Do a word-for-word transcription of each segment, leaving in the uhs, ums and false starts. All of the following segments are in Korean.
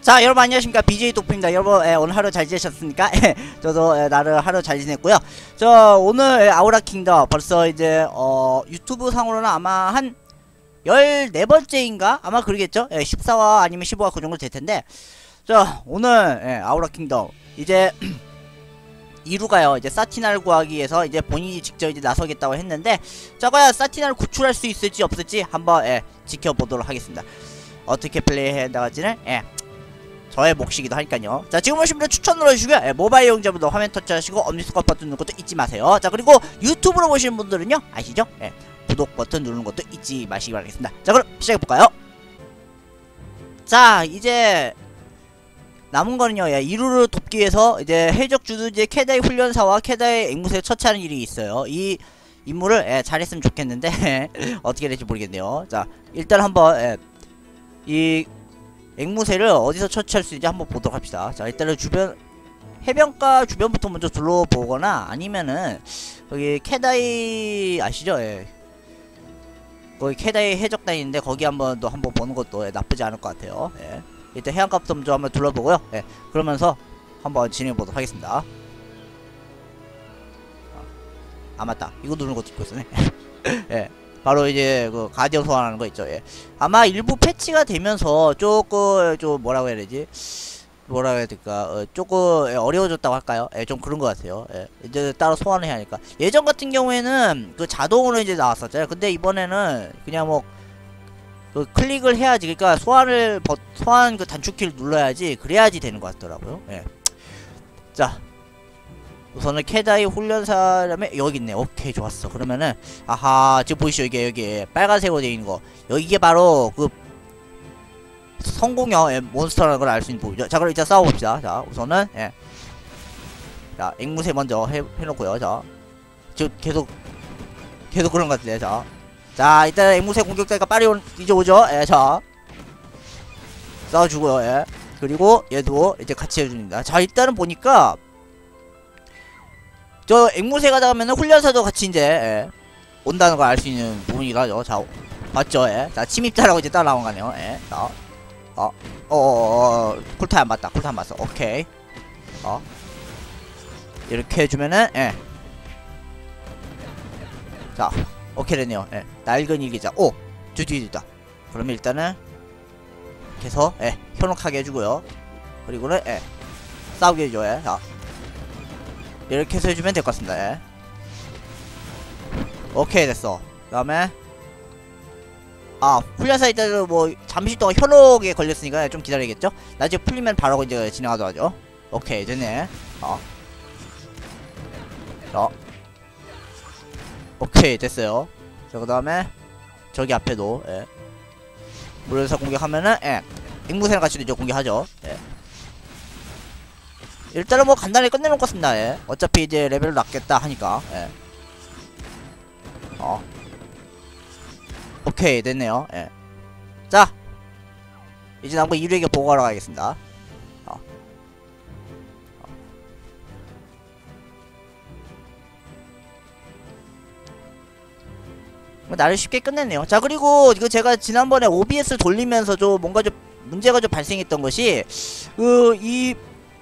자, 여러분 안녕하십니까, 비제이 도프입니다. 여러분 에, 오늘 하루 잘 지내셨습니까? 저도 에, 나를 하루 잘 지냈고요. 저 오늘 에, 아우라 킹덤 벌써 이제 어 유튜브 상으로는 아마 한 열네 번째인가? 아마 그러겠죠? 에, 십사화 아니면 십오화 그 정도 될 텐데, 자 오늘 에, 아우라 킹덤 이제 이루가요 이제 사티나를 구하기 위해서 이제 본인이 직접 이제 나서겠다고 했는데, 자 과연 사티나를 구출할 수 있을지 없을지 한번 에, 지켜보도록 하겠습니다. 어떻게 플레이해 나갈지는 예, 저의 몫이기도 하니까요. 자, 지금 오신 분들 추천 눌러주시고요. 예, 모바일 이용자분들 화면 터치하시고 엄지손가락 버튼 누르는 것도 잊지 마세요. 자, 그리고 유튜브로 보시는 분들은요, 아시죠? 예, 구독 버튼 누르는 것도 잊지 마시기 바라겠습니다. 자, 그럼 시작해볼까요? 자, 이제 남은 거는요, 예, 이루를 돕기 위해서 이제 해적 주둔지의 캐다의 훈련사와 캐다의 앵무새를 처치하는 일이 있어요. 이 임무를 예, 잘했으면 좋겠는데 어떻게 될지 모르겠네요. 자, 일단 한번 예, 이 앵무새를 어디서 처치할 수 있는지 한번 보도록 합시다. 자, 일단은 주변 해변가 주변부터 먼저 둘러보거나 아니면은 여기 캐다이 아시죠? 예. 거기 캐다이 해적단이 있는데 거기 한번 또 한번 보는 것도 예, 나쁘지 않을 것 같아요. 예. 일단 해안가부터 먼저 한번 둘러보고요. 예. 그러면서 한번 진행해 보도록 하겠습니다. 아 맞다, 이거 누르는 것도 있고 있었네. 예. 바로 이제 그 가디언 소환하는 거 있죠. 예. 아마 일부 패치가 되면서 조금 좀 뭐라고 해야 되지? 뭐라고 해야 될까? 어, 조금 예, 어려워졌다고 할까요? 예, 좀 그런 것 같아요. 예. 이제 따로 소환을 해야 하니까. 예전 같은 경우에는 그 자동으로 이제 나왔었잖아요. 근데 이번에는 그냥 뭐 그 클릭을 해야지, 그러니까 소환을 버, 소환 그 단축키를 눌러야지, 그래야지 되는 것 같더라고요. 예. 자. 우선은 캐다이 훈련사라면 여기 있네. 오케이, 좋았어. 그러면은 아하, 지금 보이시죠? 이게 여기 빨간색으로 되어 있는 거, 여기 이게 바로 그 성공형 몬스터라는 걸 알 수 있는 부분이죠. 자, 그럼 일단 싸워봅시다. 자, 우선은 예, 자 앵무새 먼저 해, 해놓고요. 자, 지금 계속 계속 그런 것 같은데. 자, 자 일단 앵무새 공격자가 빨리 온, 이제 오죠. 예, 자 싸워주고요. 예, 그리고 얘도 이제 같이 해줍니다. 자, 일단은 보니까 저 앵무새 가다 가면은 훈련사도 같이 이제 예, 온다는 걸 알 수 있는 부분이라죠. 자, 맞죠? 예. 자, 침입자라고 이제 따라 나온 거네요. 예. 자, 어, 어, 어, 어, 쿨타임 안 맞다. 쿨타임 맞어. 오케이. 어, 이렇게 해주면은 예. 자, 오케이 됐네요. 예. 낡은 일기자. 오, 저 뒤에 있다. 그러면 일단은 계속 예, 현혹하게 해주고요. 그리고는 예, 싸우게 해줘. 예. 자. 이렇게 해서 해주면 될 것 같습니다. 예. 오케이 됐어. 그 다음에 아, 훈련사 일단은 뭐 잠시 동안 현혹에 걸렸으니까 좀 기다리겠죠? 나중에 풀리면 바로 이제 진행하도록 하죠. 오케이 됐네. 어. 자, 오케이 됐어요. 자, 그 다음에 저기 앞에도 예, 훈련사 공격하면은 예, 앵무새랑 같이 이제 공격하죠. 예. 일단은 뭐 간단히 끝내놓을 것 같습니다. 예. 어차피 이제 레벨을 낮겠다 하니까. 예. 어. 오케이 됐네요. 예. 자, 이제 남은 이루에게 보고하러 가겠습니다. 어. 뭐 나를 쉽게 끝냈네요. 자, 그리고 이거 제가 지난번에 오비에스 돌리면서 좀 뭔가 좀 문제가 좀 발생했던 것이 그이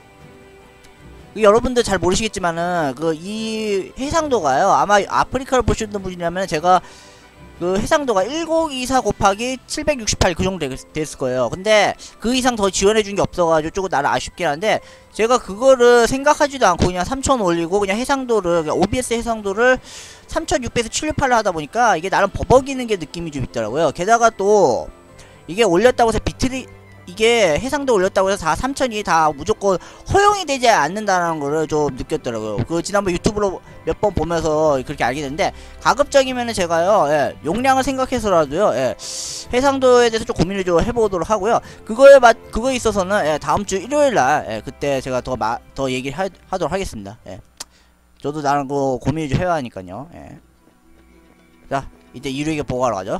여러분들 잘 모르시겠지만은 그 이 해상도가요, 아마 아프리카를 보시는 분이라면 제가 그 해상도가 천이십사 곱하기 칠백육십팔 그 정도 됐을 거예요. 근데 그 이상 더 지원해준 게 없어가지고 조금 나를 아쉽긴 한데, 제가 그거를 생각하지도 않고 그냥 삼천 올리고 그냥 해상도를 그냥 오비에스 해상도를 삼천육백에서 칠백육십팔로 하다 보니까 이게 나름 버벅이는 게 느낌이 좀 있더라고요. 게다가 또 이게 올렸다고 해서 비트리 이게 해상도 올렸다고 해서 다 삼천이 다 무조건 허용이 되지 않는다는 거를 좀 느꼈더라고요. 그 지난번 유튜브로 몇 번 보면서 그렇게 알게 됐는데, 가급적이면은 제가요 예, 용량을 생각해서라도요 예, 해상도에 대해서 좀 고민을 좀 해보도록 하고요. 그거에 맞 그거에 있어서는 예, 다음 주 일요일날 예, 그때 제가 더 마 더 얘기를 하, 하도록 하겠습니다. 예. 저도 나랑 그 고민을 좀 해야 하니까요. 예. 자, 이제 이루에게 보고하러 가죠.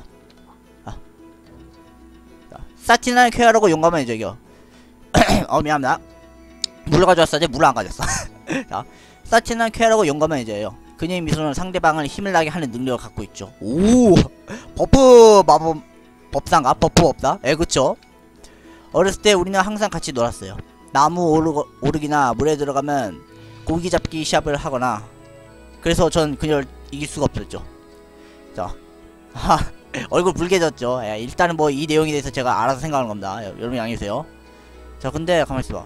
사티나는 쾌하라고 용감한 해적이요. 어, 미안합니다. 물을 가져왔어야지. 물을 안 가져왔어. 자, 사티나는 쾌하라고 용감한 해적이요. 그녀의 미소는 상대방을 힘을 나게 하는 능력을 갖고 있죠. 오, 버프 마법 법사인가? 버프 법사? 예, 그쵸. 어렸을 때 우리는 항상 같이 놀았어요. 나무 오르, 오르기나 물에 들어가면 고기 잡기 시합을 하거나. 그래서 전 그녀를 이길 수가 없었죠. 자, 얼굴 붉게졌죠. 예, 일단은 뭐 이 내용에 대해서 제가 알아서 생각하는 겁니다. 예, 여러분 양해해주세요. 자, 근데 가만히 있어봐.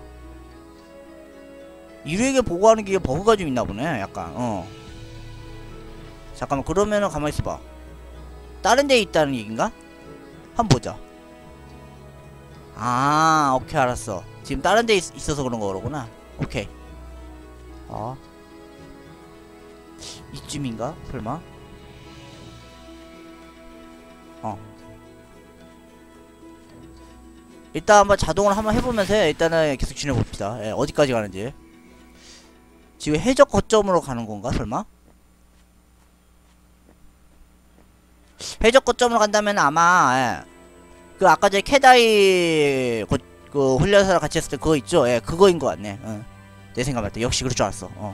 이류에게 보고하는 게 버그가 좀 있나 보네. 약간 어 잠깐만, 그러면은 가만히 있어봐. 다른 데에 있다는 얘긴가? 한번 보자. 아, 오케이, 알았어. 지금 다른 데에 있, 있어서 그런 거구나. 오케이. 어 이쯤인가? 설마? 어 일단 한번 자동으로 한번 해보면서 일단은 계속 지내봅시다. 예, 어디까지 가는지. 지금 해적 거점으로 가는 건가, 설마? 해적 거점으로 간다면 아마, 예, 그 아까 전에 캐다이 고, 그 훈련사랑 같이 했을 때 그거 있죠? 예, 그거인 것 같네. 어. 내 생각할 때 역시 그럴 줄 알았어. 어.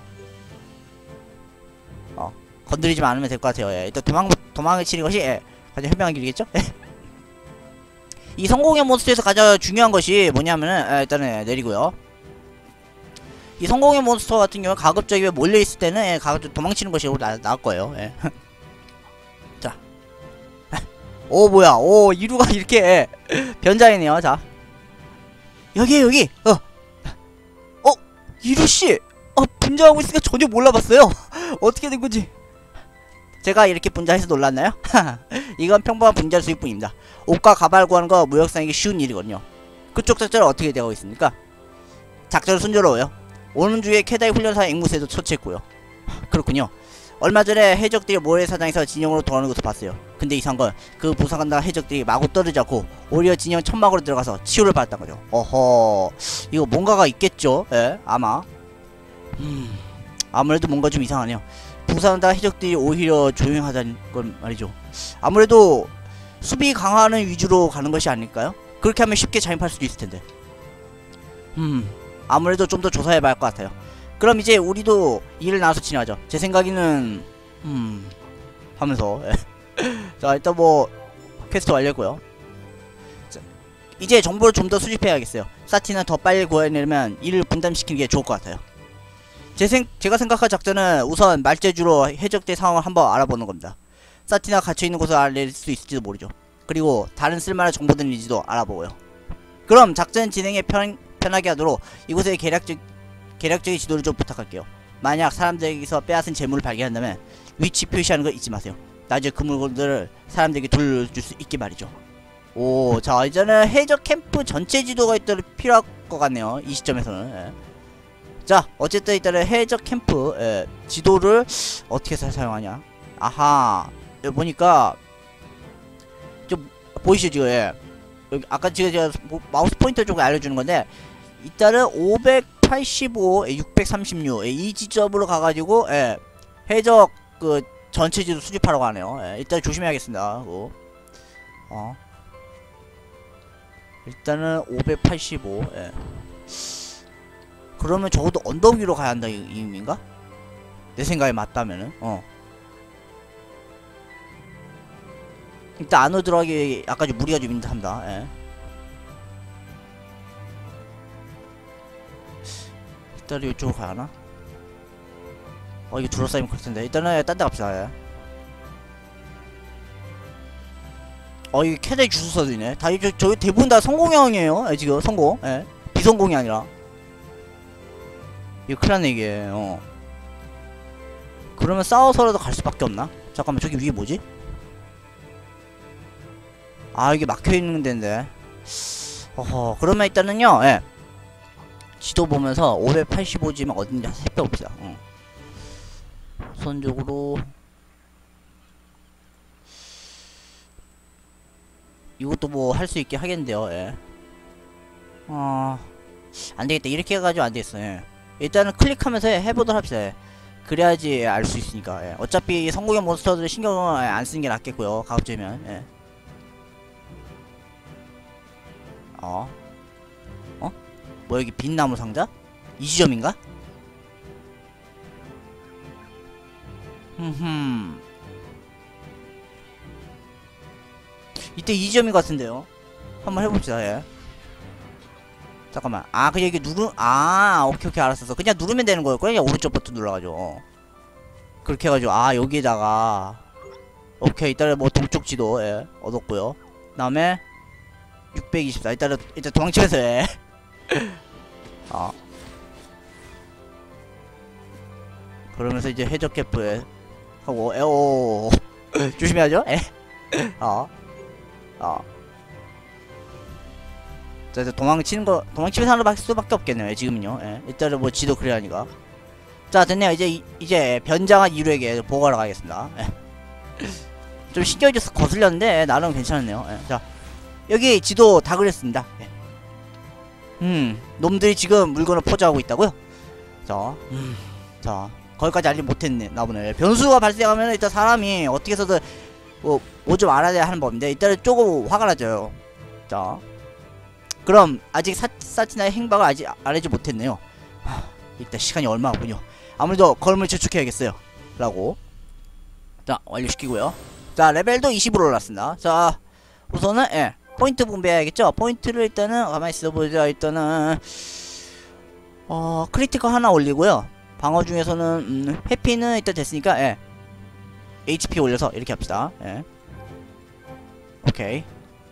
어. 건드리지만 않으면 될 것 같아요. 예. 일단 도망 도망을 치는 것이, 예, 가장 현명한 길이겠죠? 예. 이 성공의 몬스터에서 가장 중요한 것이 뭐냐면은, 예, 일단은 내리고요. 이 성공의 몬스터 같은 경우는 가급적이면 몰려있을 때는, 예, 가급적 도망치는 것이 나, 나을 거예요. 예. 자. 오, 뭐야. 오, 이루가 이렇게, 예, 변장이네요. 자. 여기, 여기! 어! 어! 이루씨! 어, 분장하고 있으니까 전혀 몰라봤어요. 어떻게 된 건지. 제가 이렇게 분자해서 놀랐나요? 이건 평범한 분자 수입뿐입니다. 옷과 가발 구하는 거 무역상에게 쉬운 일이거든요. 그쪽 작전은 어떻게 되고 있습니까? 작전은 순조로워요. 오는 주에 캐다이 훈련사 앵무새도 처치했고요. 그렇군요. 얼마 전에 해적들이 모래사장에서 진영으로 돌아오는 것을 봤어요. 근데 이상한 건 그 부상한다 해적들이 마구 떨어지지 않고 오히려 진영 천막으로 들어가서 치유를 받았단 거죠. 어허, 이거 뭔가가 있겠죠? 예, 아마. 음, 아무래도 뭔가 좀 이상하네요. 부상한다 해적들이 오히려 조용하다는 건 말이죠. 아무래도 수비 강화하는 위주로 가는 것이 아닐까요? 그렇게 하면 쉽게 잠입할 수도 있을 텐데. 음, 아무래도 좀 더 조사해봐야 할 것 같아요. 그럼 이제 우리도 일을 나눠서 진행하죠. 제 생각에는 음 하면서 자, 일단 뭐 퀘스트 완료했고요. 자, 이제 정보를 좀 더 수집해야겠어요. 사티는 더 빨리 구해내려면 일을 분담시키는 게 좋을 것 같아요. 제 생, 제가 생각한 작전은 우선 말재주로 해적대 상황을 한번 알아보는 겁니다. 사티나 갇혀있는 곳을 알릴 수 있을지도 모르죠. 그리고 다른 쓸만한 정보들이 있는지도 알아보고요. 그럼 작전 진행에 편, 편하게 하도록 이곳의 계략적, 계략적인 지도를 좀 부탁할게요. 만약 사람들에게서 빼앗은 재물을 발견한다면 위치 표시하는 거 잊지 마세요. 나중에 그 물건들을 사람들에게 돌려줄 수 있게 말이죠. 오, 자, 이제는 해적 캠프 전체 지도가 있도록 필요할 것 같네요. 이 시점에서는. 예. 자, 어쨌든 일단은 해적 캠프, 예, 지도를 어떻게 잘 사용하냐. 아하, 여기 보니까 좀 보이시죠 지금. 예. 여기 아까 지금 제가 마우스 포인터 쪽을 알려주는 건데, 일단은 오백팔십오, 육백삼십육, 예, 이 지점으로 가가지고, 예, 해적 그 전체 지도 수집하라고 하네요. 예, 일단 조심해야겠습니다. 뭐. 어. 일단은 오백팔십오. 예. 그러면 적어도 언덕 위로 가야 한다 이, 이 의미인가? 내 생각에 맞다면은. 어. 일단 안으로 들어가기 약간 좀 무리가 좀 있는 듯합니다. 예. 일단 이쪽으로 가야 하나? 어, 이거 둘러싸이면 그럴 텐데. 일단은 딴 데 갑시다. 예. 어, 이게 캐다이 주소서도 있네. 다, 저, 저기 대부분 다 성공형이에요. 예, 지금 성공. 예. 비성공이 아니라. 이거 큰일났네 이게. 어. 그러면 싸워서라도 갈 수밖에 없나? 잠깐만, 저기 위에 뭐지? 아, 이게 막혀있는 데인데. 어허, 그러면 일단은요, 예, 지도 보면서 오백팔십오지면 어딘지 살펴봅시다. 어. 우선적으로 이것도 뭐 할 수 있게 하겠는데요. 예. 어, 안되겠다. 이렇게 해가지고 안되겠어. 예. 일단은 클릭하면서 해보도록 합시다. 예. 그래야지 알 수 있으니까. 예. 어차피 성공의 몬스터들 신경을 안 쓰는 게 낫겠고요. 가급적이면. 예. 어? 어? 뭐 여기 빛나무 상자? 이 지점인가? 흠흠. 이때 이 지점인 것 같은데요. 한번 해봅시다. 예. 잠깐만. 아, 그냥 이게 누르, 아, 오케이, 오케이, 알았어. 그냥 누르면 되는 거였구나. 그냥 오른쪽 버튼 눌러가지고. 어. 그렇게 해가지고, 아, 여기에다가. 오케이, 이따가 뭐 동쪽 지도, 예, 얻었고요. 그 다음에, 육백이십사. 이따가, 일단 도망치면서, 예. 어. 그러면서 이제 해적 캠프에 하고, 에오. 조심해야죠, 예. 어. 어. 자, 이제 도망치는 거, 도망치면서 하는 할 수밖에 없겠네요, 지금은요. 예. 일단은 뭐 지도 그래야 하니까. 자, 됐네요. 이제, 이, 이제 변장한 이루에게 보고하러 가겠습니다. 예. 좀 신경이 좀 거슬렸는데, 예, 나름 괜찮았네요. 예. 자, 여기 지도 다 그렸습니다. 예. 음, 놈들이 지금 물건을 포장하고 있다고요? 자, 음, 자, 거기까지 알지 못했네, 나보네. 변수가 발생하면 일단 사람이 어떻게 해서든 뭐, 뭐 좀 알아야 하는 법인데, 일단은 조금 화가 나져요. 자. 그럼 아직 사, 사티나의 행방을 아직 알지 못했네요. 하, 일단 시간이 얼마 없군요. 아무래도 걸음을 재촉해야겠어요. 라고. 자, 완료시키고요. 자, 레벨도 이십으로 올랐습니다. 자, 우선은 예, 포인트 분배해야겠죠. 포인트를 일단은 가만히 있어보자. 일단은 어 크리티컬 하나 올리고요. 방어 중에서는 음, 회피는 일단 됐으니까 예, 에이치피 올려서 이렇게 합시다. 예. 오케이.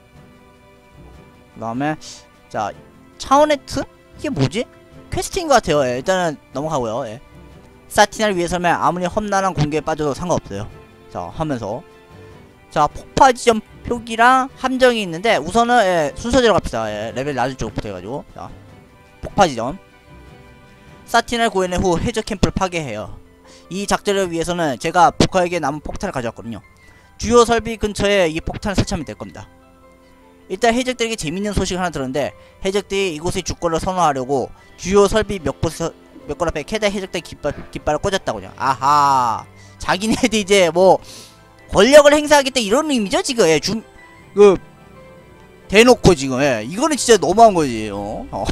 그 다음에 자, 차오네트? 이게 뭐지? 퀘스트인 것 같아요. 예, 일단은 넘어가고요. 예. 사티나를 위해서면 아무리 험난한 공격에 빠져도 상관없어요. 자, 하면서 자, 폭파 지점 표기랑 함정이 있는데 우선은 예, 순서대로 갑시다. 예, 레벨 낮은 쪽부터 해가지고 자, 폭파 지점. 사티나를 구해낸 후 해적 캠프를 파괴해요. 이 작전을 위해서는 제가 보카에게 남은 폭탄을 가져왔거든요. 주요 설비 근처에 이 폭탄을 설치하면 될 겁니다. 일단 해적들에게 재밌는 소식을 하나 들었는데 해적들이 이곳의 주권을 선호하려고 주요 설비 몇 곳에서 몇 곳 앞에 캐다 해적들 깃발, 깃발을 꽂았다고요. 아하, 자기네들 이제 뭐 권력을 행사하겠다 이런 의미죠 지금. 예, 주, 그 대놓고 지금 예, 이거는 진짜 너무한 거지. 어, 어.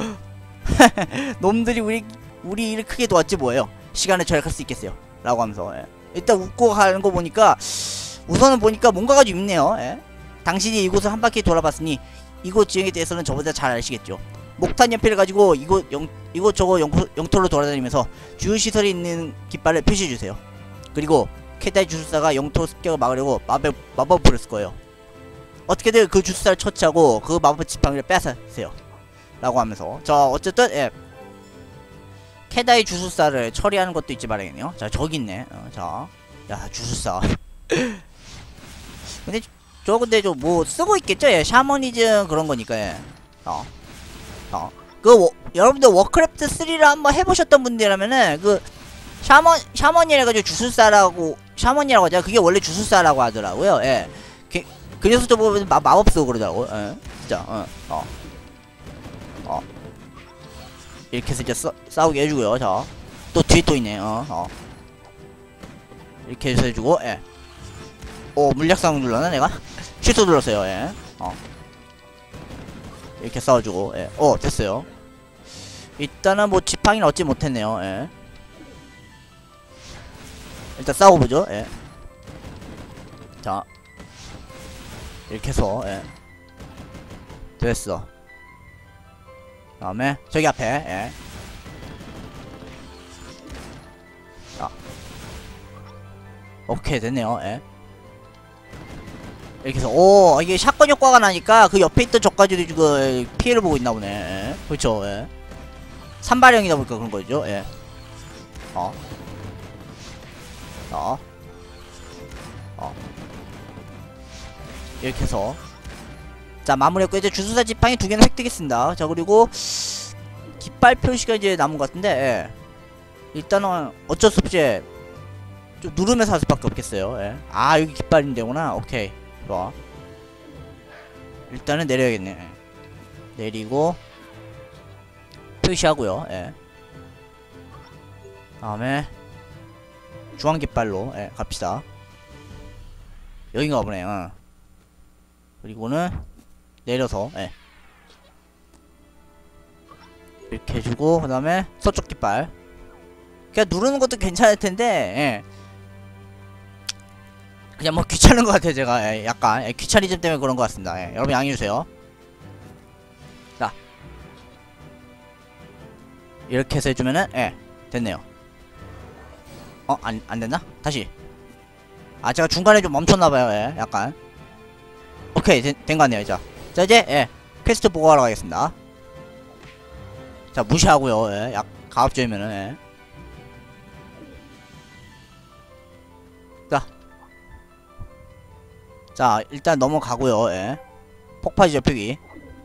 놈들이 우리 우리 일을 크게 도왔지 뭐예요. 시간을 절약할 수 있겠어요. 라고 하면서 예. 일단 웃고 가는 거 보니까 우선은 보니까 뭔가가 좀 있네요. 예. 당신이 이곳을 한 바퀴 돌아봤으니 이곳 지형에 대해서는 저보다 잘 아시겠죠. 목탄 연필을 가지고 이곳 영, 이곳 저곳 영, 영토로 돌아다니면서 주요 시설이 있는 깃발을 표시해주세요. 그리고 캐다의 주술사가 영토 습격을 막으려고 마법, 마법을 쓸 거예요. 어떻게든 그 주술사를 처치하고 그 마법 지팡이를 빼앗으세요. 라고 하면서 자, 어쨌든 예, 캐다의 주술사를 처리하는 것도 잊지 말아야겠네요. 자, 저기 있네. 어, 자, 야, 주술사. 근데 저 근데 저 뭐 쓰고 있겠죠? 예, 샤머니즘 그런 거니까. 예. 어. 어. 그 워, 여러분들 워크래프트 쓰리를 한번 해보셨던 분들이라면은 그 샤먼 샤머니라 가지고 주술사라고 샤머니라고 하죠. 그게 원래 주술사라고 하더라고요. 예. 그, 그 녀석 저 보면 마, 마법 쓰고 그러더라고. 예. 진짜. 어. 어. 어. 이렇게 해서 이제 싸, 싸우게 해주고요. 자, 또 뒤에 또 있네. 어. 어. 이렇게 해서 해주고. 예. 오, 물약상 눌렀나 내가? 취소 눌렀어요. 예. 어. 이렇게 싸워주고. 예. 어, 됐어요. 일단은 뭐 지팡이는 얻지 못했네요. 예. 일단 싸워보죠. 예. 자, 이렇게 해서 예. 됐어. 그 다음에 저기 앞에 예. 자, 오케이 됐네요. 예. 이렇게 해서 오, 이게 샷건 효과가 나니까 그 옆에 있던 적까지도 지금 피해를 보고 있나 보네. 예. 그렇죠. 예. 산발형이다 보니까 그런 거죠. 예. 어. 어. 어. 이렇게 해서 자, 마무리했고 이제 주술사 지팡이 두 개는 획득했습니다. 자, 그리고 깃발 표시가 이제 남은 것 같은데 예. 일단은 어쩔 수 없이 좀 누르면서 할 수밖에 없겠어요. 예. 아, 여기 깃발인데구나. 오케이. 좋아. 일단은 내려야겠네. 내리고 표시하고요. 예. 다음에 중앙 깃발로 예, 갑시다. 여긴가 보네. 어. 그리고는 내려서 예. 이렇게 해주고 그 다음에 서쪽 깃발. 그냥 누르는 것도 괜찮을 텐데 예. 그냥 뭐 귀찮은 것 같아요. 제가 예, 약간 예, 귀차니즘 때문에 그런 것 같습니다. 예, 여러분 양해해주세요. 자, 이렇게 해서 해주면은 예 됐네요. 어? 안, 안됐나? 다시. 아 제가 중간에 좀 멈췄나봐요. 예 약간. 오케이 된 거 같네요. 자, 자 이제 예 퀘스트 보고하러 가겠습니다. 자 무시하고요. 예 약 가압적이면은 예. 자, 자 일단 넘어가고요. 예 폭파지죠 표기.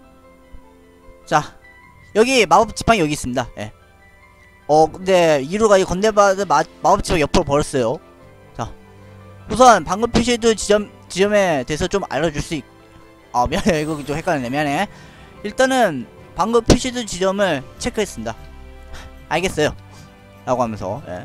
자 여기 마법 지팡이 여기 있습니다. 예. 어 근데 이루가 이 건네받은 마, 마법 지팡이 옆으로 버렸어요. 자 우선 방금 표시해둔 지점 지점에 대해서 좀 알려줄 수 있. 아 미안해 이거 좀 헷갈리네 미안해. 일단은 방금 표시해둔 지점을 체크했습니다. 알겠어요. 라고 하면서 예.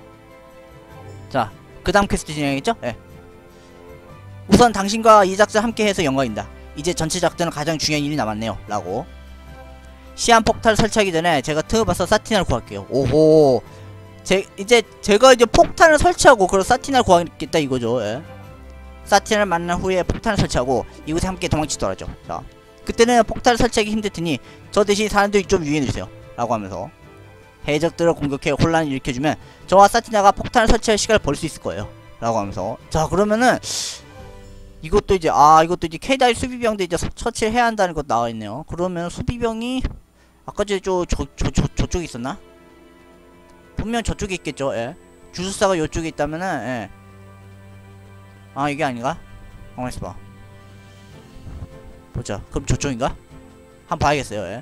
자 그 다음 퀘스트 진행하겠죠? 예. 우선 당신과 이 작전 함께해서 영광입니다. 이제 전체 작전은 가장 중요한 일이 남았네요. 라고. 시한 폭탄을 설치하기 전에 제가 틈을 봐서 사티나를 구할게요. 오호. 제 이제 제가 이제 폭탄을 설치하고 그런 사티나를 구하겠다 이거죠. 예. 사티나를 만난 후에 폭탄을 설치하고 이곳에 함께 도망치더라죠. 자, 그때는 폭탄을 설치하기 힘들 테니 저 대신 사람들이 좀 유인해주세요. 라고 하면서 해적들을 공격해 혼란을 일으켜주면 저와 사티나가 폭탄을 설치할 시간을 벌 수 있을 거예요. 라고 하면서 자 그러면은 이것도 이제 아 이것도 이제 케이다이 수비병도 이제 처치를 해야 한다는 것 나와있네요. 그러면 수비병이 아까 전에 저, 저, 저, 저, 저쪽에 있었나? 분명 저쪽에 있겠죠. 예. 주술사가 요쪽에 있다면은 예. 아 이게 아닌가? 가만있어 봐. 보자. 그럼 저쪽인가? 한번 봐야겠어요. 예.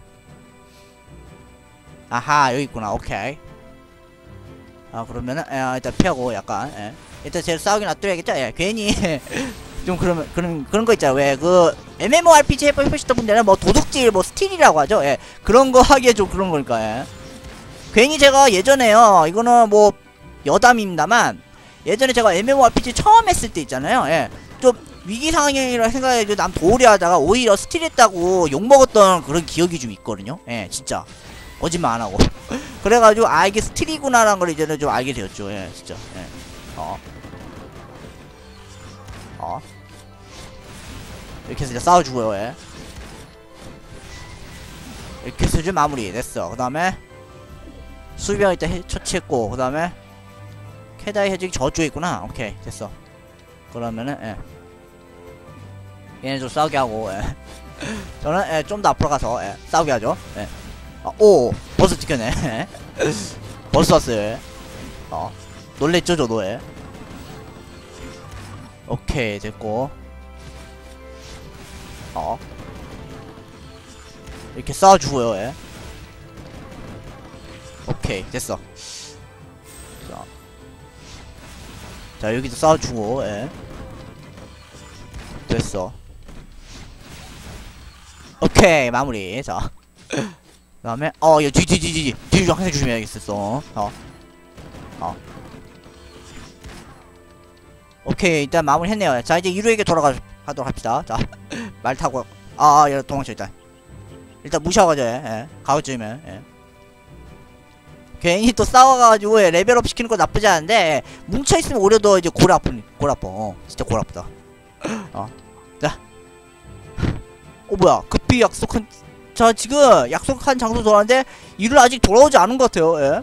아하 여기 있구나. 오케이. 아 그러면은 예, 일단 피하고 약간 예. 일단 쟤를 싸우긴 놔둬야겠죠. 예. 괜히 좀 그러면 그런 그런 거 있잖아. 왜 그 엠엠오알피지 해보시던 분들은 뭐 도둑질 뭐 스틸이라고 하죠. 예. 그런 거 하기에 좀 그런 거니까. 예. 괜히 제가 예전에요. 이거는 뭐 여담입니다만 예전에 제가 엠엠오알피지 처음 했을 때 있잖아요. 예. 좀 위기 상황이라 생각해서 남 도우려 하다가 오히려 스틸했다고 욕 먹었던 그런 기억이 좀 있거든요. 예, 진짜. 거짓말 안 하고. 그래가지고 아 이게 스틸이구나라는 걸 이제는 좀 알게 되었죠. 예, 진짜. 예. 어. 어. 이렇게 해서 이제 싸워주고요. 예. 이렇게 해서 이제 마무리 됐어. 그 다음에 수비병 일단 해, 처치했고 그 다음에 캐다이 해적이 저쪽에 있구나. 오케이 됐어. 그러면은 예. 얘네 좀 싸우게 하고 예. 저는 예, 좀 더 앞으로 가서 예, 싸우게 하죠. 예. 아, 오 벌써 찍혔네. 예. 벌써 왔어요. 예. 어 놀랬죠 저도. 예. 오케이 됐고 어 이렇게 싸워주고요. 예. 오케이 됐어. 자, 자 여기도 싸워주고 예. 됐어. 오케이 마무리. 자 그 다음에 어 야 뒤 뒤 뒤 뒤 뒤 좀 항상 조심해야겠어. 어 어 오케이 일단 마무리 했네요. 자 이제 이루에게 돌아가 하도록 합시다. 자 말 타고 아아 야 도망쳐. 일단 일단 무시하고 가죠. 예. 가오쯤이면 예. 괜히 또 싸워가지고 예, 레벨업 시키는 거 나쁘지 않은데 예. 뭉쳐있으면 오히려 더 이제 골 아픈 골 아파. 어 진짜 골 아프다. 어 자 어 뭐야 급히 약속한 자 지금 약속한 장소 돌아왔는데 이를 아직 돌아오지 않은 것 같아요. 예.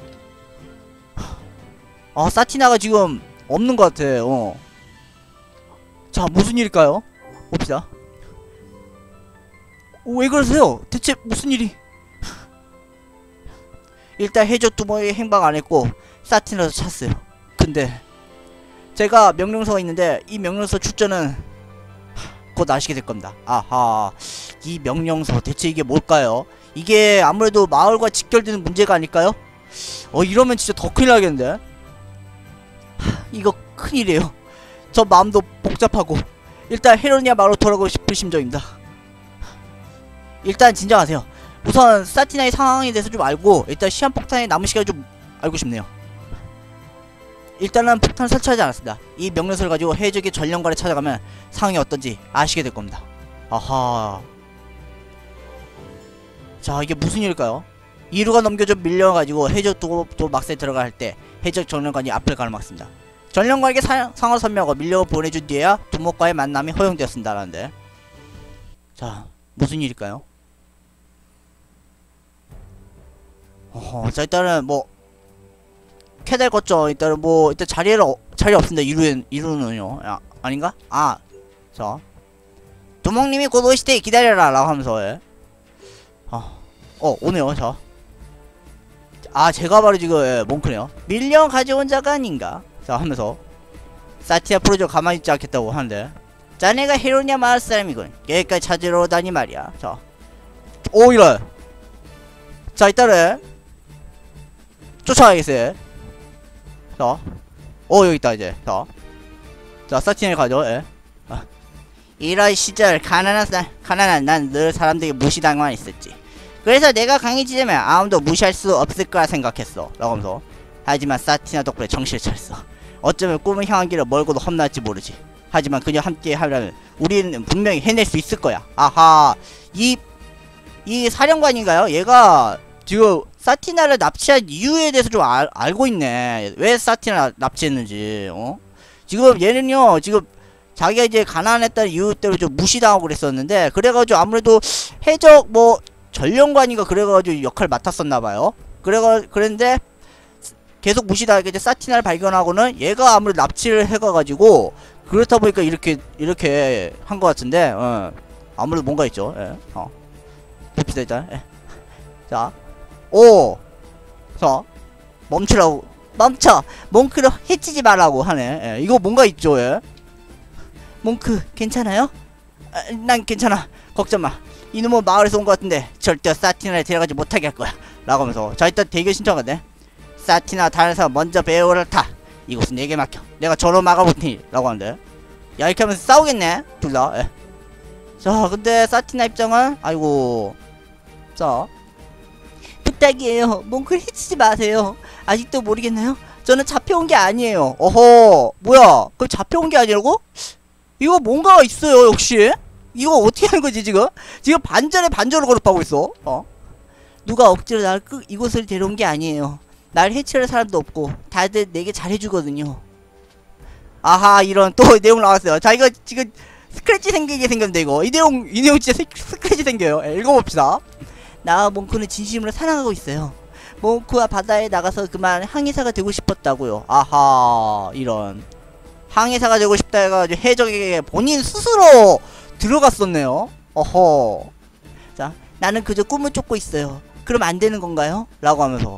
아 사티나가 지금 없는 것 같아. 어. 자 무슨 일일까요? 봅시다. 어, 왜 그러세요? 대체 무슨 일이? 일단 해적 두머리 행방 안 했고 사티나도 찼어요. 근데 제가 명령서가 있는데 이 명령서 출전은 곧 아시게 될 겁니다. 아하 이 명령서 대체 이게 뭘까요? 이게 아무래도 마을과 직결되는 문제가 아닐까요? 어 이러면 진짜 더 큰일 나겠는데? 하, 이거 큰일이에요. 저 마음도 복잡하고 일단 헤로니아 마을로 돌아가고 싶은 심정입니다. 일단 진정하세요. 우선 사티나의 상황에 대해서 좀 알고 일단 시한폭탄의 남은 시간을 좀 알고 싶네요. 일단은 폭탄을 설치하지 않았습니다. 이 명령서를 가지고 해적의 전령관에 찾아가면 상황이 어떤지 아시게 될 겁니다. 아하 자 이게 무슨 일일까요? 이루가 넘겨져 밀려가지고 해적도 또 막스에 들어갈 때 해적 전령관이 앞을 가로막습니다. 전령관에게 사, 상황을 설명하고 밀려 보내준 뒤에야 두목과의 만남이 허용되었습니다라는데 자 무슨 일일까요? 어허, 자 일단은 뭐 캐달 걷죠. 일단은 뭐 일단 자리를 어, 자리 없습니다. 이루 이루는요. 야, 아닌가? 아, 자 두목님이 곧 오실 때 기다려라라고 하면서 예. 어, 어 오네요. 자, 아 제가 바로 지금 예, 몽크네요. 밀려 가져온 자가 아닌가? 자 하면서 사티아 프로저 가만히 있지 않겠다고 하는데, 자네가 헤로냐 마을 사람이군. 여기까지 찾으러 오다니 말이야. 자, 오 이래. 자 일단은 쫓아가겠어요. 자, 어 여기 있다 이제. 자, 자 사티아를 가죠. 예. 아. 이런 시절 가난한 사, 가난한 난 늘 사람들에게 무시당만 있었지. 그래서 내가 강해지려면 아무도 무시할 수 없을 거라 생각했어. 라고 하면서, 하지만 사티나 덕분에 정신을 차렸어. 어쩌면 꿈을 향한 길을 멀고도 험난할지 모르지. 하지만 그녀와 함께 하려면 우리는 분명히 해낼 수 있을 거야. 아하, 이, 이 사령관인가요? 얘가 지금 사티나를 납치한 이유에 대해서 좀 알, 알고 있네. 왜 사티나 납치했는지. 어? 지금 얘는요, 지금 자기가 이제 가난했다는 이유 때문에 좀 무시당하고 그랬었는데, 그래가지고 아무래도 해적 뭐 전령관인가 그래가지고 역할 맡았었나봐요. 그래가 그랬는데 계속 무시당하게 이제 사티나를 발견하고는 얘가 아무래도 납치를 해가가지고, 그렇다 보니까 이렇게 이렇게 한 것 같은데, 어. 아무래도 뭔가 있죠. 예. 어. 봅시다 일단. 예. 자, 오, 자, 멈추라고. 멈춰. 몽크를 해치지 말라고 하네. 예. 이거 뭔가 있죠. 예. 몽크 괜찮아요? 아, 난 괜찮아. 걱정 마. 이놈은 마을에서 온 것 같은데 절대 사티나를 데려가지 못하게 할 거야. 라고 하면서, 자 일단 대결 신청하네. 사티나 다른 사람 먼저 배우를 타. 이곳은 내게 맡겨. 내가 저로 막아볼 테니. 라고 하는데, 야 이렇게 하면서 싸우겠네 둘다. 예. 자 근데 사티나 입장은, 아이고, 자 부탁이에요. 몽크를 해치지 마세요. 아직도 모르겠나요? 저는 잡혀온 게 아니에요. 어허, 뭐야, 그럼 잡혀온 게 아니라고? 이거 뭔가가 있어요. 역시 이거 어떻게 하는 거지 지금? 지금 반전에 반전을 거듭하고 있어. 어? 누가 억지로 날 끄, 이곳을 데려온 게 아니에요. 날 해치할 사람도 없고 다들 내게 잘해주거든요. 아하, 이런 또 내용 나왔어요. 자 이거 지금 스크래치 생기게 생겼는데, 이거 이 내용 이 내용 진짜 스, 스크래치 생겨요. 예, 읽어봅시다. 나와 몽크는 진심으로 사랑하고 있어요. 몽크와 바다에 나가서 그만 항해사가 되고 싶었다고요. 아하, 이런 항해사가 되고 싶다 해가지고 해적에게 본인 스스로 들어갔었네요. 어허. 자, 나는 그저 꿈을 쫓고 있어요. 그럼 안 되는 건가요? 라고 하면서,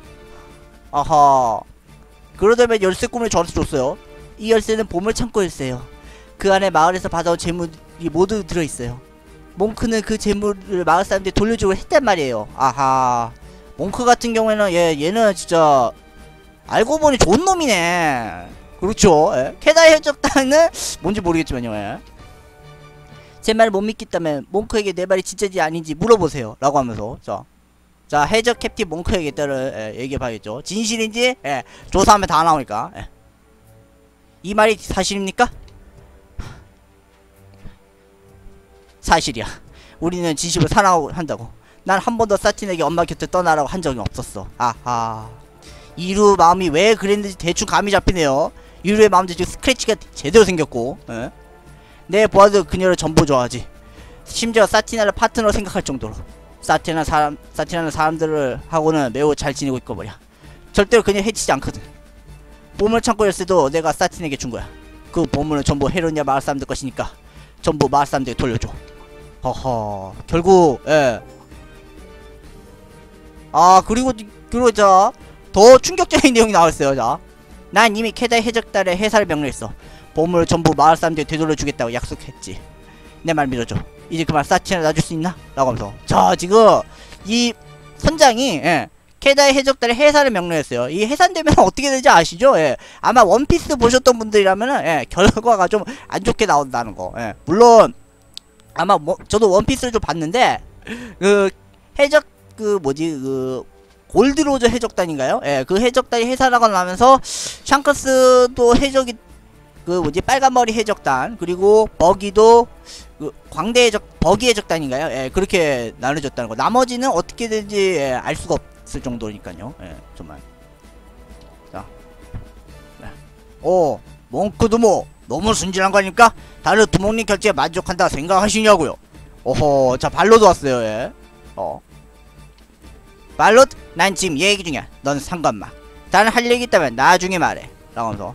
아하, 그러다면 열쇠 꿈을 저한테 줬어요. 이 열쇠는 보물 창고 열쇠요. 그 안에 마을에서 받아온 재물이 모두 들어있어요. 몽크는 그 재물을 마을 사람들이 돌려주고 했단 말이에요. 아하, 몽크 같은 경우에는 얘, 얘는 진짜 알고 보니 좋은 놈이네. 그렇죠. 예. 캐다의 해적단은 뭔지 모르겠지만요. 예. 제 말을 못 믿겠다면 몽크에게 내 말이 진짜인지 아닌지 물어보세요. 라고 하면서, 자, 자 해적 캡틴 몽크에게 따를 예, 얘기해봐야겠죠. 진실인지 예, 조사하면 다 나오니까. 예. 이 말이 사실입니까? 사실이야. 우리는 진심을 사랑하고 한다고. 난 한 번도 사틴에게 엄마 곁을 떠나라고 한 적이 없었어. 아하, 이루 마음이 왜 그랬는지 대충 감이 잡히네요. 이루의 마음도 지금 스크래치가 제대로 생겼고, 예? 내 보아도 그녀를 전부 좋아하지. 심지어 사티나를 파트너로 생각할 정도로. 사티나 사람, 사티나는 사람들을 하고는 매우 잘 지내고 있고 말이야. 절대로 그녀 해치지 않거든. 보물 창고 열쇠도 내가 사틴에게 준 거야. 그 보물은 전부 헤로니아 마을 사람들 것이니까 전부 마을 사람들에게 돌려줘. 허허, 결국 예. 아 그리고 그리고 자 더 충격적인 내용이 나왔어요. 자, 난 이미 캐다의 해적단에 해사를 명령했어. 보물을 전부 마을 사람들에 되돌려주겠다고 약속했지. 내 말 믿어줘. 이제 그만 사티나 놔줄 수 있나? 라고 하면서, 자 지금 이 선장이 예, 캐다의 해적단에 해사를 명령했어요. 이 해산되면 어떻게 되는지 아시죠? 예, 아마 원피스 보셨던 분들이라면은 예, 결과가 좀 안 좋게 나온다는 거. 예, 물론 아마 뭐 저도 원피스를 좀 봤는데 그 해적 그 뭐지 그 골드로저 해적단인가요? 예, 그 해적단이 해산하고 나면서 샹크스도 해적이 그 뭐지 빨간머리 해적단, 그리고 버기도 그 광대 해적 버기 해적단인가요? 예, 그렇게 나눠졌다는 거. 나머지는 어떻게 되는지 예, 알 수가 없을 정도니까요. 예, 정말. 자, 네. 오, 몽크도 뭐 너무 순진한 거 아닙니까? 다른 두목님 결제에 만족한다 생각하시냐고요? 오호, 자 발로도 왔어요. 예. 어. 발롯, 난 지금 얘기 중이야. 넌 상관마. 다른 할 얘기 있다면 나중에 말해. 라고 하면서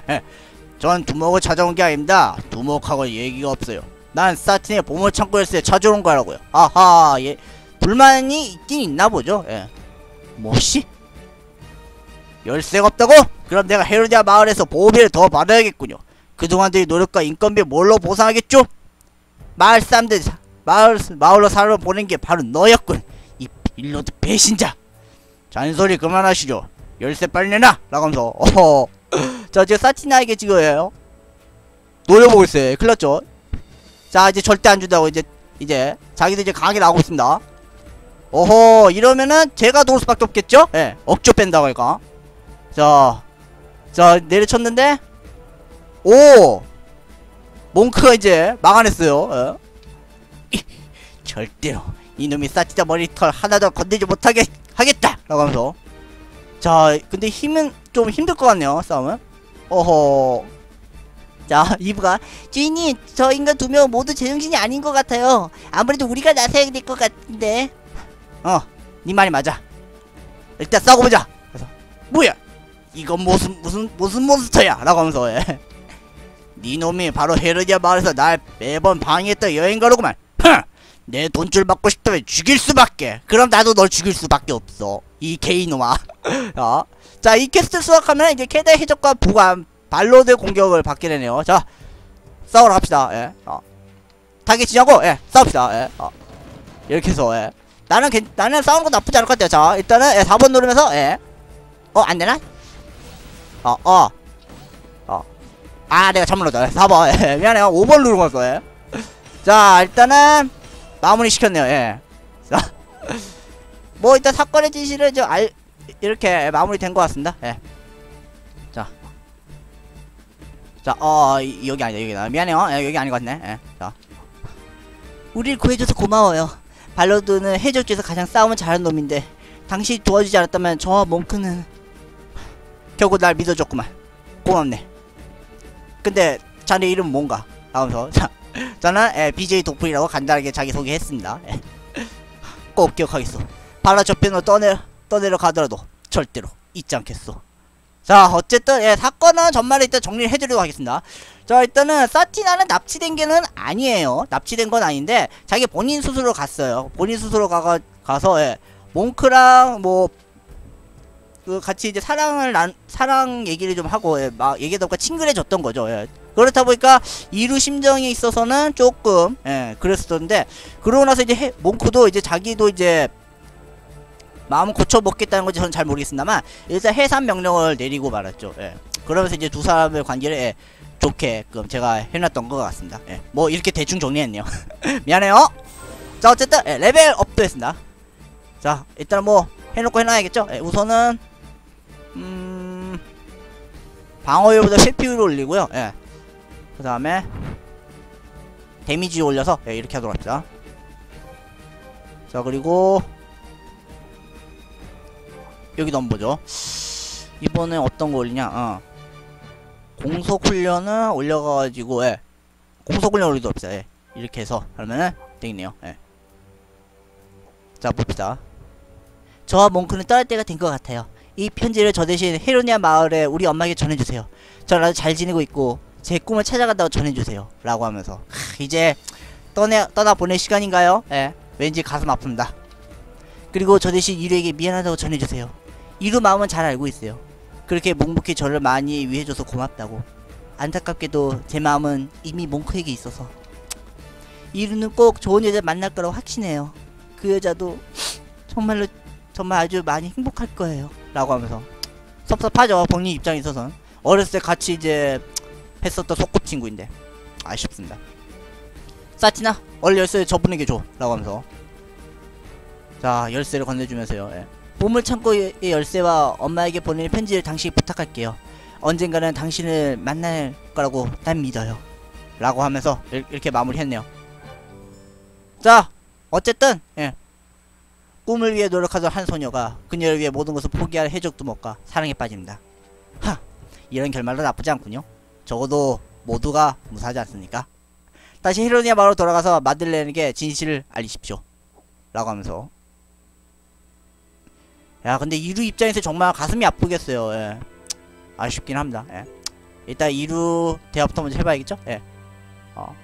전 두목을 찾아온 게 아닙니다. 두목하고 얘기가 없어요. 난 사틴의 보물창고 열쇠 찾아온 거라고요. 아하, 예. 불만이 있긴 있나 보죠. 예. 뭐시? 열쇠가 없다고? 그럼 내가 헤르디아 마을에서 보호비를 더 받아야겠군요. 그동안들의 노력과 인건비 뭘로 보상하겠죠? 마을 사람들 마을, 마을로 사람을 보낸 게 바로 너였군. 이 빌로드 배신자. 잔소리 그만하시죠. 열쇠 빨리 내놔! 라고 하면서 어허. 자, 지금 사티나에게 지금 노려보고 있어요. 큰일 났죠? 자, 이제 절대 안 준다고 이제 이제 자기들 이제 강하게 나오고 있습니다. 어허, 이러면은 제가 도울 수밖에 없겠죠? 예, 네, 억조 뺀다고 할까? 자, 자, 내려쳤는데 오! 몽크가 이제 막아냈어요. 예. 절대로 이놈이 사티다 머리털 하나도 건들지 못하게 하겠다! 라고 하면서 자, 근데 힘은 좀 힘들 것 같네요, 싸움은. 어허. 자, 이브가 주인님, 저 인간 두 명 모두 제정신이 아닌 것 같아요. 아무래도 우리가 나서야 될 것 같은데. 어, 네 말이 맞아. 일단 싸우고 보자. 그래서 뭐야? 이건 무슨 무슨 무슨 몬스터야? 라고 하면서 예. 네 놈이 바로 헤르디아 마을에서 날 매번 방해했던 여행가로구만. 흥! 내 돈줄 받고 싶다면 죽일 수밖에. 그럼 나도 널 죽일 수밖에 없어. 이 개이놈아. 어? 자, 이 퀘스트 수확하면 이제 캐다 해적과 부관 발로드 공격을 받게 되네요. 자, 싸우러 갑시다. 예. 어. 타겟 지냐고? 예. 싸웁시다. 예. 어. 이렇게 해서 예. 나는 괜, 나는 싸우는 거 나쁘지 않을 것 같아요. 자, 일단은 예, 사 번 누르면서 예. 어, 안 되나? 어, 어. 어. 아, 내가 잘못 눌렀다. 사 번. 예. 미안해요. 오 번 누른 거였어. 예. 자, 일단은 마무리 시켰네요. 예. 자. 뭐 일단 사건의 진실을 저 알 이렇게 마무리 된 것 같습니다. 예. 자. 자, 어, 이, 여기 아니다, 여기다. 미안해요. 예, 여기 아닌 것 같네. 예. 자. 우릴 구해줘서 고마워요. 발로드는 해적 중에서 가장 싸움을 잘하는 놈인데, 당신이 도와주지 않았다면 저와 몽크는 결국 날 믿어줬구만. 고맙네. 근데 자네 이름 뭔가? 하면서 자, 저는 예, 비제이 독풀이라고 간단하게 자기소개했습니다. 예. 꼭 기억하겠소. 바라 저편으로 떠내, 떠내려 가더라도 절대로 잊지 않겠소. 자, 어쨌든 예, 사건은 전말에 일단 정리를 해드리도록 하겠습니다. 자, 일단은 사티나는 납치된 게는 아니에요. 납치된 건 아닌데 자기 본인 스스로 갔어요. 본인 스스로 가가, 가서 예, 몽크랑 뭐 그 같이 이제 사랑을 난 사랑 얘기를 좀 하고 예, 막 얘기하다 보니까 친근해졌던 거죠. 예. 그렇다 보니까 이루 심정에 있어서는 조금 예, 그랬었는데 그러고 나서 이제 해, 몽크도 이제 자기도 이제 마음을 고쳐 먹겠다는 건지 저는 잘 모르겠습니다만 일단 해산 명령을 내리고 말았죠. 예. 그러면서 이제 두 사람의 관계를 예, 좋게끔 제가 해놨던 것 같습니다. 예. 뭐 이렇게 대충 정리했네요. 미안해요. 자, 어쨌든 예, 레벨 업도 했습니다. 자, 일단 뭐 해놓고 해놔야겠죠. 예, 우선은 음 방어율보다 회피율을 올리고요. 예. 그 다음에 데미지 올려서 예, 이렇게 하도록 합시다. 자, 그리고 여기도 한번 보죠. 이번에 어떤 거 올리냐? 어. 공속훈련은 올려가지고 예. 공속훈련 올리도 없어요. 예. 이렇게 해서 하면은 되겠네요. 예. 자, 봅시다. 저와 몽크는 떠날 때가 된 것 같아요. 이 편지를 저 대신 헤르디아 마을에 우리 엄마에게 전해주세요. 저는 아주 잘 지내고 있고 제 꿈을 찾아간다고 전해주세요. 라고 하면서 하, 이제 떠내, 떠나 보낼 시간인가요? 예. 왠지 가슴 아픕니다. 그리고 저 대신 이루에게 미안하다고 전해주세요. 이루 마음은 잘 알고 있어요. 그렇게 묵묵히 저를 많이 위해줘서 고맙다고. 안타깝게도 제 마음은 이미 몽크에게 있어서 이루는 꼭 좋은 여자 만날 거라고 확신해요. 그 여자도 정말로 정말 아주 많이 행복할 거예요. 라고 하면서 섭섭하죠. 본인 입장에 있어서는 어렸을 때 같이 이제 했었던 소꿉친구인데 아쉽습니다. 사티나 얼른 열쇠 저분에게 줘. 라고 하면서 자, 열쇠를 건네주면서요. 예. 보물창고의 열쇠와 엄마에게 보낼 편지를 당신이 부탁할게요. 언젠가는 당신을 만날 거라고 난 믿어요. 라고 하면서 이렇게 마무리했네요. 자, 어쨌든 예. 꿈을 위해 노력하던 한 소녀가 그녀를 위해 모든 것을 포기할 해적두목과 사랑에 빠집니다. 하! 이런 결말도 나쁘지 않군요. 적어도 모두가 무사하지 않습니까? 다시 헤르디아 마을로 돌아가서 마들렌에게 진실을 알리십시오. 라고 하면서 야 근데 이루 입장에서 정말 가슴이 아프겠어요. 예. 아쉽긴 합니다. 예. 일단 이루 대화부터 먼저 해봐야겠죠? 예. 어.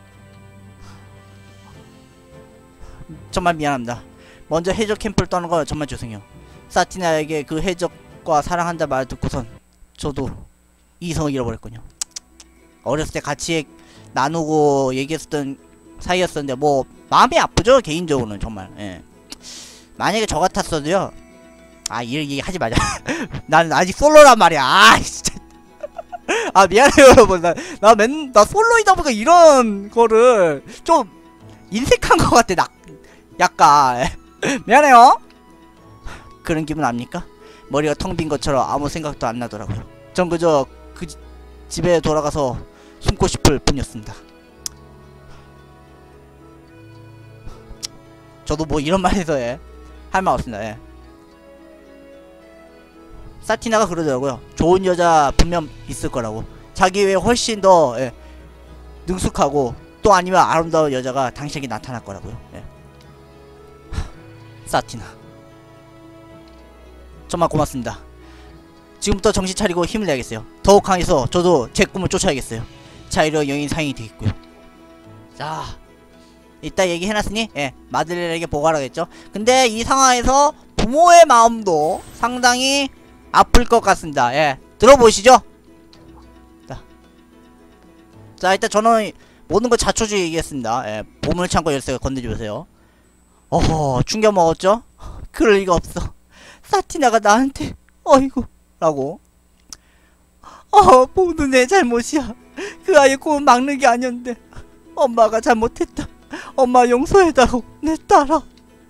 정말 미안합니다. 먼저 해적 캠프를 떠는 거 정말 죄송해요. 사티나에게 그 해적과 사랑한다 말 듣고선 저도 이성을 잃어버렸군요. 어렸을 때 같이 나누고 얘기했었던 사이였었는데 뭐 마음이 아프죠 개인적으로는 정말. 예. 만약에 저 같았어도요. 아 이 얘기 하지 마자. 난 아직 솔로란 말이야. 아 진짜. 아 미안해요 여러분. 나나맨나 솔로이다 보니까 이런 거를 좀 인색한 것 같아. 나 약간 미안해요. 그런 기분 압니까? 머리가 텅 빈 것처럼 아무 생각도 안 나더라고요. 전 그저 그 집에 돌아가서 숨고 싶을 뿐이었습니다. 저도 뭐 이런 말해서 예. 할 말 없습니다. 예. 사티나가 그러더라고요. 좋은 여자 분명 있을 거라고. 자기 외에 훨씬 더 예. 능숙하고 또 아니면 아름다운 여자가 당신에게 나타날 거라고요. 예. 사티나 정말 고맙습니다. 지금부터 정신 차리고 힘을 내야겠어요. 더욱 강해서 저도 제 꿈을 쫓아야겠어요. 자유로운 여인 상인이 되겠고요. 자 이따 얘기해놨으니 예 마들렌에게 보고하라겠죠. 근데 이 상황에서 부모의 마음도 상당히 아플 것 같습니다. 예 들어보시죠. 자, 자 일단 저는 모든 걸 자초지 얘기했습니다. 예 보물창고 열쇠가 건네주세요. 어허 충격 먹었죠? 그럴 리가 없어. 사티나가 나한테 어이구 라고. 어 모두 내 잘못이야. 그 아이의 꿈을 막는 게 아니었는데 엄마가 잘못했다. 엄마 용서해다오 내 딸아.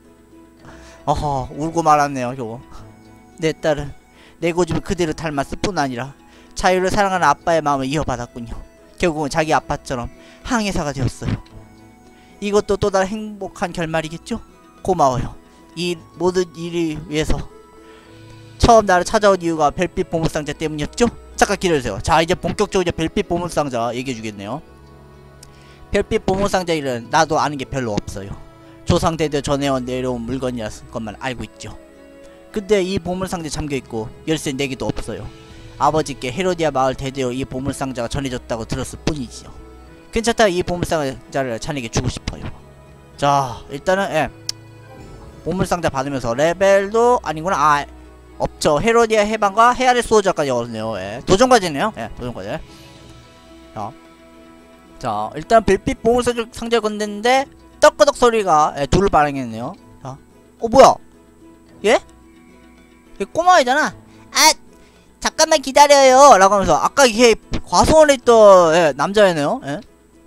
어허 울고 말았네요. 저거 내 딸은 내 고집을 그대로 닮았을 뿐 아니라 자유를 사랑하는 아빠의 마음을 이어받았군요. 결국은 자기 아빠처럼 항해사가 되었어요. 이것도 또 다른 행복한 결말이겠죠? 고마워요. 이 모든 일을 위해서 처음 나를 찾아온 이유가 별빛 보물상자 때문이었죠? 잠깐 기다려주세요. 자 이제 본격적으로 이제 별빛 보물상자 얘기해주겠네요. 별빛 보물상자 일은 나도 아는 게 별로 없어요. 조상대대 전해온 내려온 물건이라는 것만 알고 있죠. 근데 이 보물상자에 잠겨있고 열쇠 네 개도 없어요. 아버지께 헤로디아 마을 대대로 이 보물상자가 전해졌다고 들었을 뿐이지요. 괜찮다. 이 보물상자를 자네에게 주고 싶어요. 자 일단은 예 보물상자 받으면서 레벨도 아니구나. 아 없죠. 헤로디아 해방과 헤아리 수호자까지 얻었네요. 예 도전과제네요. 예 도전과제. 자, 자 일단 별빛 보물상자를 건넸는데 떡끄덕 소리가 예, 둘을 발행했네요. 자, 어 뭐야? 예? 꼬마이잖아. 아 잠깐만 기다려요 라고 하면서 아까 이게 과소원에 있던 예, 남자애네요. 예?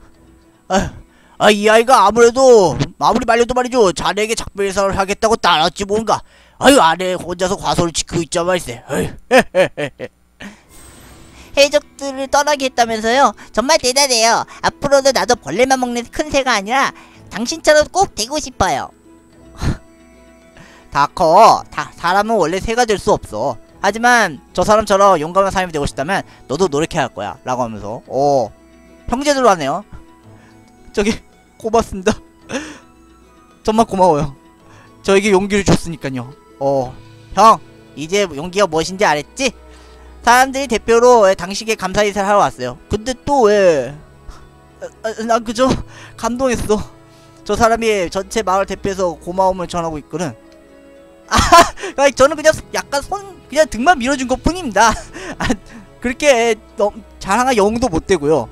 아 이 아이가 아무래도 마무리 말려도 말이죠. 자네에게 작별인사를 하겠다고 따랐지 뭔가. 아유 아내 혼자서 과소를 지키고 있자 말세. 해적들을 떠나게 했다면서요? 정말 대단해요. 앞으로도 나도 벌레만 먹는 큰 새가 아니라 당신처럼 꼭 되고 싶어요. 다 커. 다, 사람은 원래 새가 될 수 없어. 하지만 저 사람처럼 용감한 사람이 되고 싶다면 너도 노력해야 할 거야 라고 하면서 오 형제들로 하네요. 저기 고맙습니다. 정말 고마워요. 저에게 용기를 줬으니까요. 어 형 이제 용기가 무엇인지 알았지? 사람들이 대표로 당신에게 감사 인사를 하러 왔어요. 근데 또 왜 난 그저 감동했어. 저 사람이 전체 마을 대표에서 고마움을 전하고 있거든. 아, 저는 그냥 약간 손 그냥 등만 밀어준 것 뿐입니다. 아, 그렇게 너, 자랑할 영웅도 못 되고요.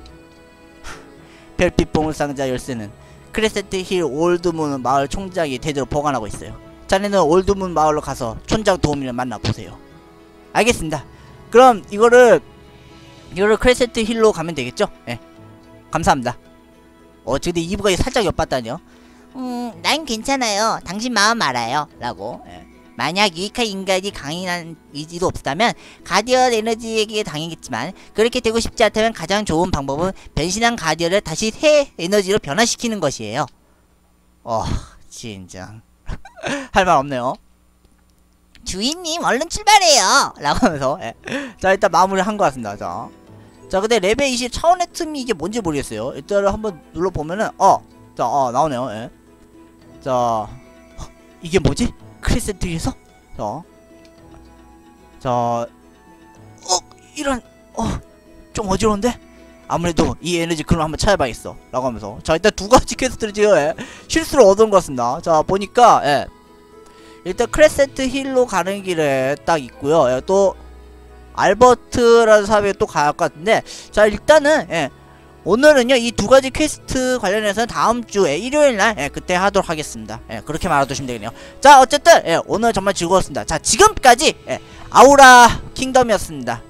별빛 보물상자 열쇠는 크레센트 힐 올드문 마을 총장이 대대로 보관하고 있어요. 자네는 올드문 마을로 가서 촌장 도우미를 만나보세요. 알겠습니다. 그럼 이거를 이거를 크레센트 힐로 가면 되겠죠? 예. 네. 감사합니다. 어 근데 이브가 살짝 엿봤다니요. 음, 난 괜찮아요. 당신 마음 알아요. 라고. 예. 만약 유익한 인간이 강인한 의지도 없다면 가디언 에너지에게 당하겠지만 그렇게 되고 싶지 않다면 가장 좋은 방법은 변신한 가디언을 다시 새 에너지로 변화시키는 것이에요. 어 진짜 할 말 없네요. 주인님 얼른 출발해요 라고 하면서 예. 자 일단 마무리를 한 것 같습니다. 자, 자 근데 레벨 이십 차원의 틈이 이게 뭔지 모르겠어요. 일단 한번 눌러보면은 어 자 어 나오네요. 예. 자 이게 뭐지? 크레센트에서? 자 자, 어, 이런, 어, 좀 어지러운데? 아무래도 이 에너지 그럼 한번 찾아봐야겠어. 라고 하면서. 자, 일단 두 가지 퀘스트를 지금, 예, 실수로 얻은 것 같습니다. 자, 보니까, 예. 일단 크레센트 힐로 가는 길에 딱 있고요. 예, 또, 알버트라는 사람이 또 가야 할 것 같은데. 자, 일단은, 예. 오늘은요, 이 두 가지 퀘스트 관련해서는 다음 주에 일요일날, 예, 그때 하도록 하겠습니다. 예, 그렇게 말아두시면 되겠네요. 자, 어쨌든, 예, 오늘 정말 즐거웠습니다. 자, 지금까지, 예, 아우라 킹덤이었습니다.